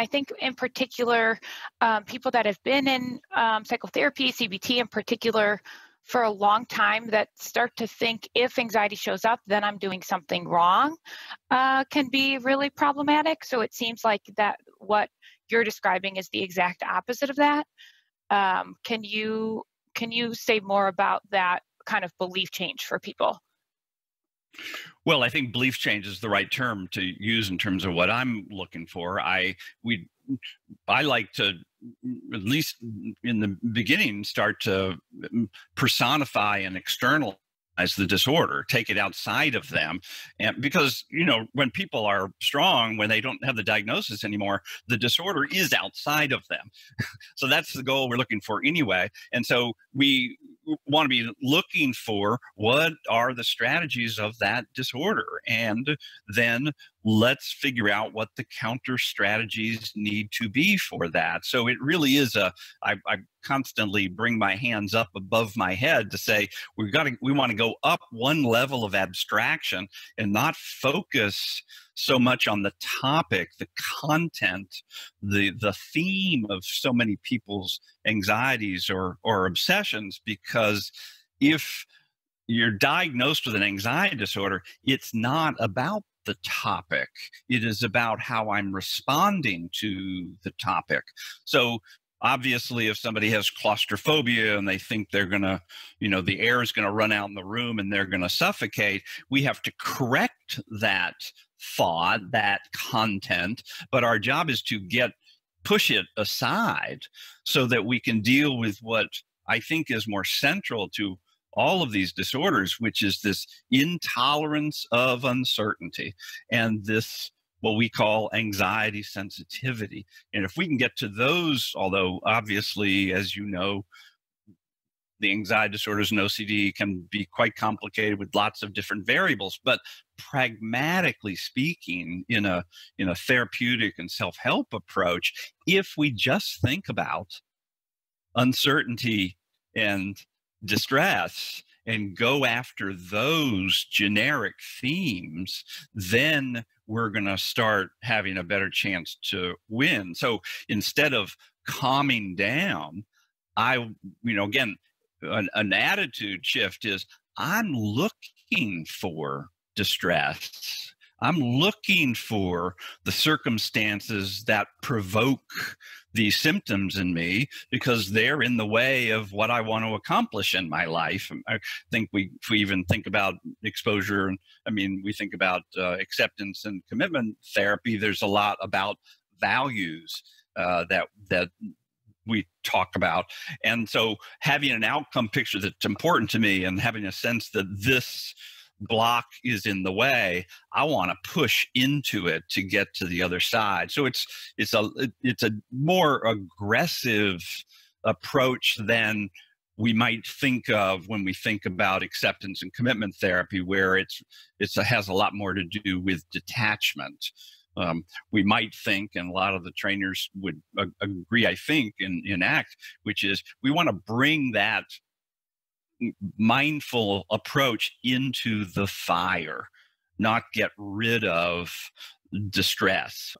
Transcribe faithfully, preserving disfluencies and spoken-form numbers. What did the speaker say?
I think in particular, um, people that have been in um, psychotherapy, C B T in particular, for a long time that start to think if anxiety shows up, then I'm doing something wrong, uh, can be really problematic. So it seems like that what you're describing is the exact opposite of that. Um, can you can you say more about that kind of belief change for people? Well, I think belief change is the right term to use in terms of what I'm looking for. I we I like to, at least in the beginning, start to mm, personify and externalize the disorder, take it outside of them. And because, you know, when people are strong, when they don't have the diagnosis anymore, the disorder is outside of them. So that's the goal we're looking for anyway. And so we want to be looking for what are the strategies of that disorder. And then let's figure out what the counter strategies need to be for that. So it really is a, I, I constantly bring my hands up above my head to say, we've got to, we want to go up one level of abstraction and not focus so much on the topic, the content, the the theme of so many people's anxieties or or obsessions. Because if you're diagnosed with an anxiety disorder, it's not about the topic. It is about how I'm responding to the topic. So obviously, if somebody has claustrophobia and they think they're going to, you know, the air is going to run out in the room and they're going to suffocate, we have to correct that thought, that content. But our job is to get, push it aside so that we can deal with what I think is more central to all of these disorders, which is this intolerance of uncertainty and this what we call anxiety sensitivity. And if we can get to those, although obviously, as you know, the anxiety disorders and O C D can be quite complicated with lots of different variables, but pragmatically speaking, in a in a therapeutic and self-help approach, if we just think about uncertainty and distress and go after those generic themes, then we're going to start having a better chance to win. So instead of calming down, I, you know, again, an, an attitude shift is I'm looking for distress. I'm looking for the circumstances that provoke these symptoms in me because they're in the way of what I want to accomplish in my life. I think we, if we even think about exposure, and I mean, we think about uh, acceptance and commitment therapy, there's a lot about values uh, that, that we talk about. And so having an outcome picture that's important to me and having a sense that this block is in the way, I want to push into it to get to the other side. So it's it's a it's a more aggressive approach than we might think of when we think about acceptance and commitment therapy, where it's it's a, has a lot more to do with detachment. Um, we might think, and a lot of the trainers would uh, agree, I think, in, in ACT, which is we want to bring that mindful approach into the fire, not get rid of distress.